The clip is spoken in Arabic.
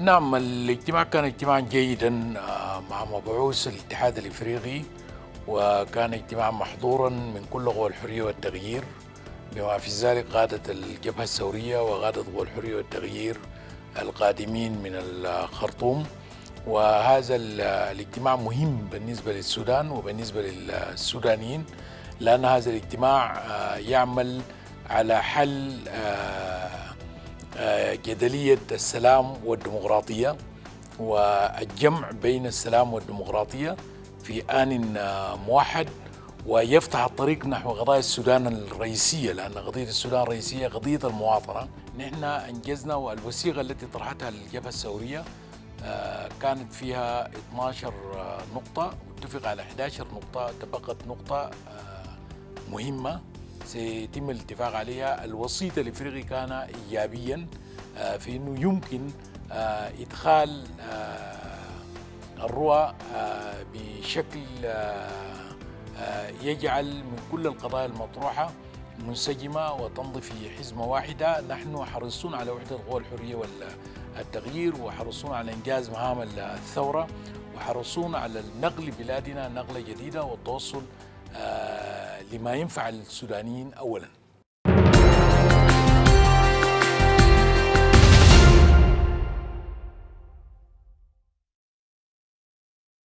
نعم، الاجتماع كان اجتماعا جيدا مع مبعوث الاتحاد الافريقي، وكان اجتماعا محظورا من كل قوى الحريه والتغيير، بما في ذلك قاده الجبهه الثوريه وقاده قوى الحريه والتغيير القادمين من الخرطوم. وهذا الاجتماع مهم بالنسبه للسودان وبالنسبه للسودانيين، لان هذا الاجتماع يعمل على حل جدلية السلام والديمقراطية، والجمع بين السلام والديمقراطية في آن موحد، ويفتح الطريق نحو قضايا السودان الرئيسية، لأن قضية السودان الرئيسية قضية المواطنة. نحن أنجزنا، والوثيقة التي طرحتها الجبهة الثورية كانت فيها 12 نقطة، واتفق على 11 نقطة، تبقت نقطة مهمة سيتم الاتفاق عليها. الوسيط الافريقي كان ايجابيا في انه يمكن ادخال الرؤى بشكل يجعل من كل القضايا المطروحه منسجمه وتمضي في حزمه واحده. نحن حريصون على وحده القوى الحريه والتغيير، وحريصون على انجاز مهام الثوره، وحريصون على نقل بلادنا نقله جديده والتوصل لما ينفع السودانيين أولاً.